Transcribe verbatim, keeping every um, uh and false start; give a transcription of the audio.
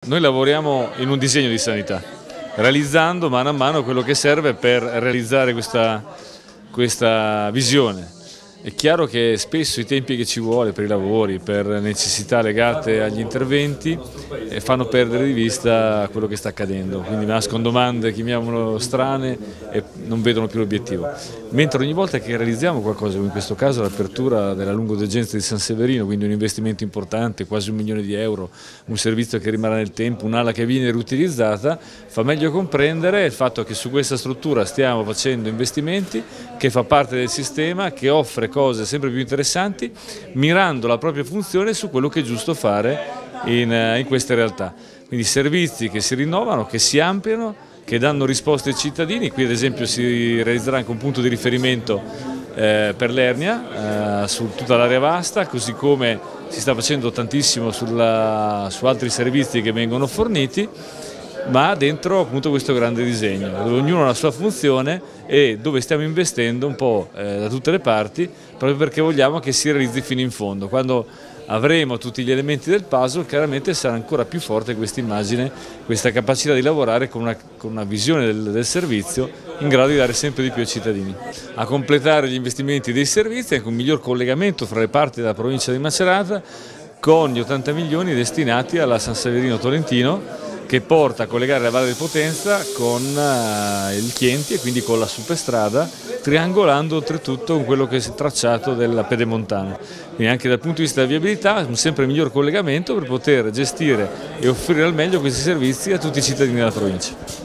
Noi lavoriamo in un disegno di sanità, realizzando mano a mano quello che serve per realizzare questa, questa visione. È chiaro che spesso i tempi che ci vuole per i lavori, per necessità legate agli interventi, eh, fanno perdere di vista quello che sta accadendo, quindi nascono domande, chiamiamolo strane, e non vedono più l'obiettivo. Mentre ogni volta che realizziamo qualcosa, come in questo caso l'apertura della lungodegenza di San Severino, quindi un investimento importante, quasi un milione di euro, un servizio che rimarrà nel tempo, un'ala che viene riutilizzata, fa meglio comprendere il fatto che su questa struttura stiamo facendo investimenti, che fa parte del sistema, che offre cose sempre più interessanti, mirando la propria funzione su quello che è giusto fare in, in queste realtà. Quindi servizi che si rinnovano, che si ampliano, che danno risposte ai cittadini. Qui ad esempio si realizzerà anche un punto di riferimento eh, per l'ernia eh, su tutta l'area vasta, così come si sta facendo tantissimo sulla, su altri servizi che vengono forniti, ma dentro appunto questo grande disegno, dove ognuno ha la sua funzione e dove stiamo investendo un po' eh, da tutte le parti, proprio perché vogliamo che si realizzi fino in fondo. Quando avremo tutti gli elementi del puzzle, chiaramente sarà ancora più forte questa immagine, questa capacità di lavorare con una, con una visione del, del servizio in grado di dare sempre di più ai cittadini. A completare gli investimenti dei servizi, anche un miglior collegamento fra le parti della provincia di Macerata, con gli ottanta milioni destinati alla San Severino Tolentino, che porta a collegare la Valle di Potenza con uh, il Chienti e quindi con la superstrada, triangolando oltretutto con quello che è tracciato della Pedemontana. Quindi anche dal punto di vista della viabilità un sempre miglior collegamento per poter gestire e offrire al meglio questi servizi a tutti i cittadini della provincia.